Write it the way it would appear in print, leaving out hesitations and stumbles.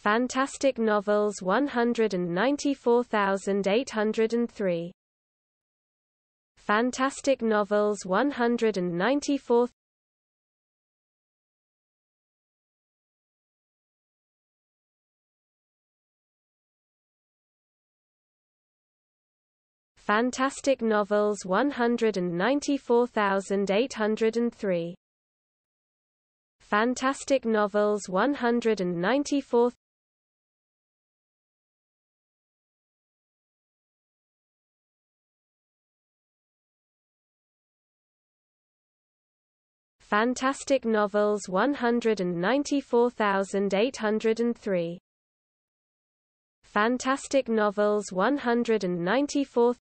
Fantastic Novels 194803. Fantastic Novels 194. Fantastic Novels 194803. Fantastic Novels 194. Fantastic Novels 194803. Fantastic Novels 194.